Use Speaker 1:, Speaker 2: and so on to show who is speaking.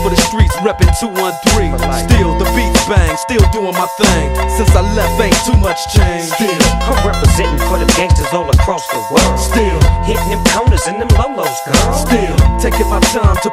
Speaker 1: for the streets, reppin' 213. Still the beats bang, still doing my thing. Since I left, ain't too much change.
Speaker 2: Still, I'm representing for them gangsters all across the world.
Speaker 1: Still
Speaker 2: hitting them corners and them lolos, girl.
Speaker 1: Still taking my time to